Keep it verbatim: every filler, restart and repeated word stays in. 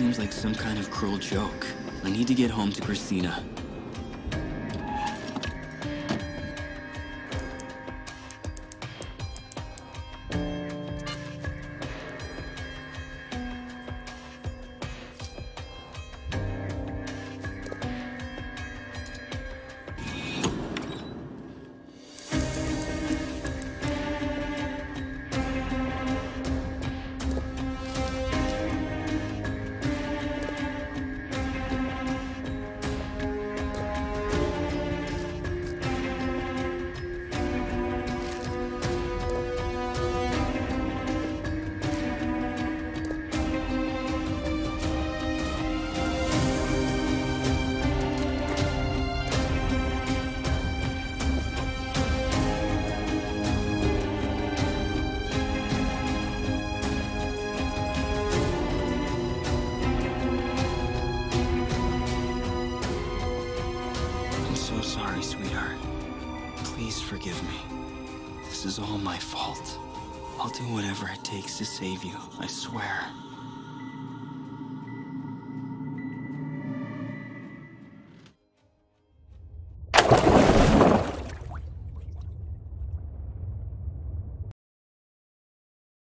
seems like some kind of cruel joke. I need to get home to Christina. Sorry, sweetheart. Please forgive me. This is all my fault. I'll do whatever it takes to save you, I swear.